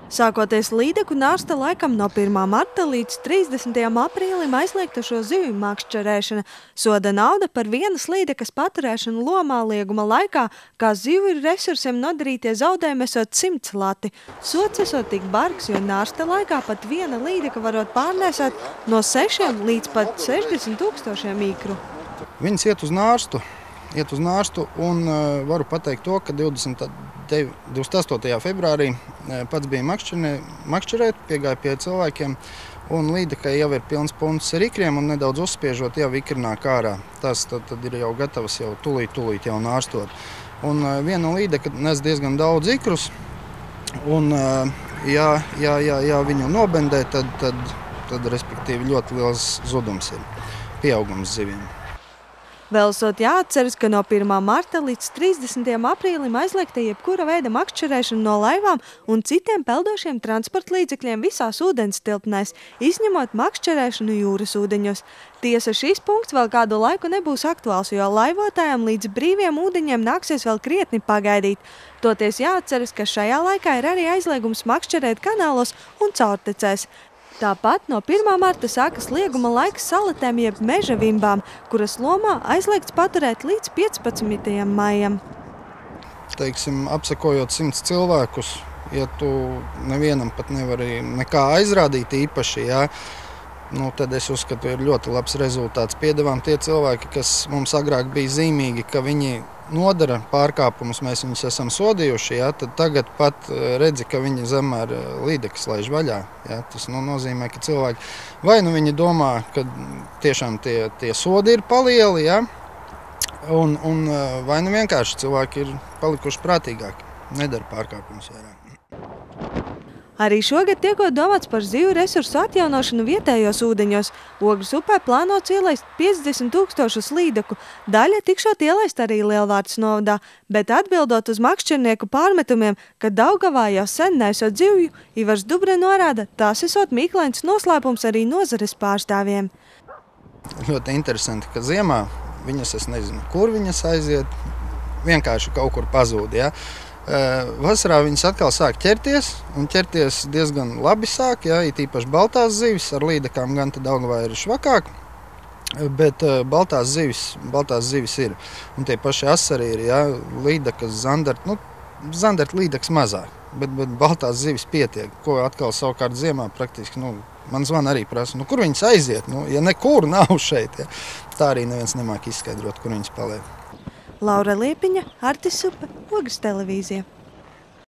Sākoties līdeku nārsta laikam no 1. marta līdz 30. aprīlim aizliegta šo zivju makšķerēšana. Soda nauda par vienas līdekas paturēšanu lomā lieguma laikā, kā zivju resursiem nodarītie zaudējumi esot 100 lati. Sods esot tik bargs, jo nārsta laikā pat viena līdeka varot pārnēsāt no 6 līdz pat 60 000 ikru. Viņas iet uz nārstu un varu pateikt to, ka 28. februārī pats bija makšķerēt, piegāja pie cilvēkiem, un līdekai jau ir pilns punts ar ikriem, un nedaudz uzspiežot jau ikri nāk ārā. Tas tad ir jau gatavs jau tūlīt jau nārstot. Un viena līdeka nes diezgan daudz ikrus, un ja viņu nobendē, tad respektīvi ļoti liels zudums ir, pieaugums zivīm. Vēl esot jāatceras, ka no 1. marta līdz 30. aprīlim aizliegta jebkura veida makšķerēšana no laivām un citiem peldošiem transporta līdzekļiem visās ūdens tilpnēs, izņemot makšķerēšanu jūras ūdeņos. Tiesa, šis punkts vēl kādu laiku nebūs aktuāls, jo laivotājiem līdz brīviem ūdeņiem nāksies vēl krietni pagaidīt. Toties jāatceras, ka šajā laikā ir arī aizliegums makšķerēt kanālos un caurtecēs. Tāpat no 1. marta sākas lieguma laiks salatēm jeb meža vimbām, kuras lomā aizliegts paturēt līdz 15. maijam. Teiksim, apsekojot 100 cilvēkus, ja tu nevienam pat nevari nekā aizrādīt īpaši, tad es uzskatu, ir ļoti labs rezultāts. Piedevām tie cilvēki, kas mums agrāk bija zīmīgi, ka viņi nodara pārkāpumus, mēs viņus esam sodījuši, tad tagad pat redzi, ka viņi zemēr līdekas laiž vaļā. Tas nozīmē, ka cilvēki vai viņi domā, ka tiešām tie sodi ir palieli, un vai vienkārši cilvēki ir palikuši prātīgāki, nedara pārkāpumus vairāk. Arī šogad tiekot domāts par zivju resursu atjaunošanu vietējos ūdeņos. Ogres upē plānots ielaist 50 000 līdeku. Daļa tikšot ielaist arī Lielvārdes novadā, bet atbildot uz makšķernieku pārmetumiem, ka Daugavā jau sen nesot zivju, Ivars Dubre norāda, tās esot mīklains noslēpums arī nozares pārstāvjiem. Ļoti interesanti, ka ziemā viņas, es nezinu, kur viņas aiziet, vienkārši kaut kur pazūd, Vasarā viņas atkal sāk ķerties, un ķerties diezgan labi sāk, it īpaši baltās zivis, ar līdekām gan te Daugavā ir švakāk, bet baltās zivis ir. Un tie paši asari ir, līdekas, zandarta līdekas mazāk, bet baltās zivis pietiek, ko atkal savukārt ziemā praktiski, man zvan arī prasa, kur viņas aiziet, ja nekur nav šeit, tā arī neviens nemāk izskaidrot, kur viņas paliek. Laura Liepiņa, Artis Supe, Ogres televīzija.